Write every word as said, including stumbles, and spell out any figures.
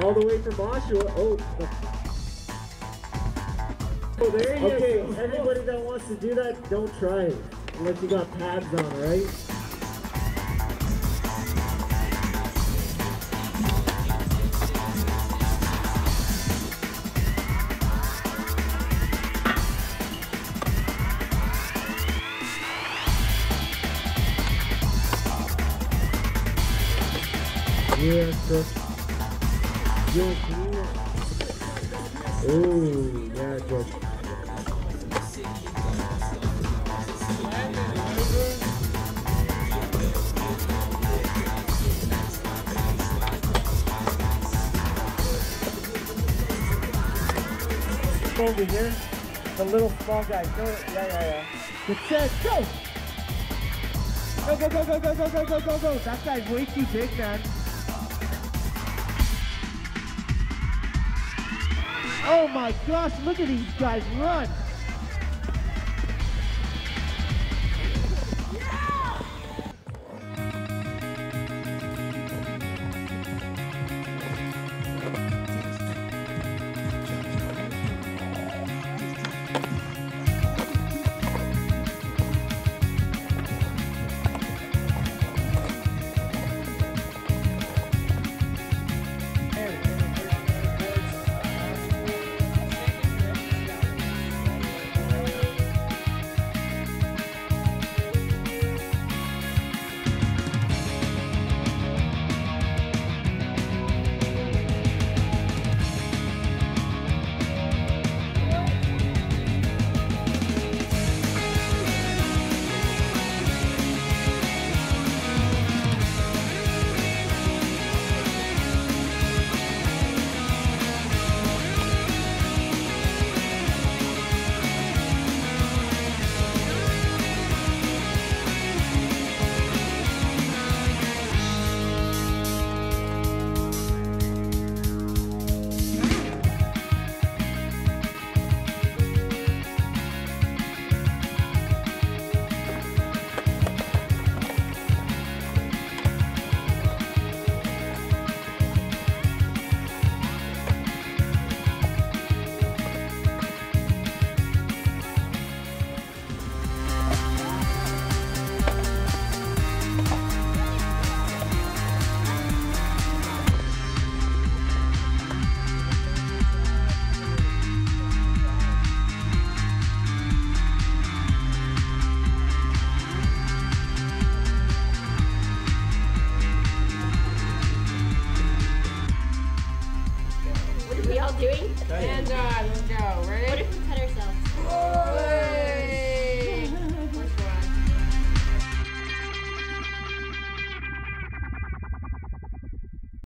All the way from Oshawa. Oh, the... oh there he okay, is. Okay, everybody that wants to do that, don't try it. Unless you got pads on, right? Yeah, so yo, oh, yeah, Josh. Over here, the little small guy. Go, yeah, yeah, yeah. Good set, go! Go, go, go, go, go, go, go, go, go, go! That guy's way too big, man. Oh my gosh, look at these guys run!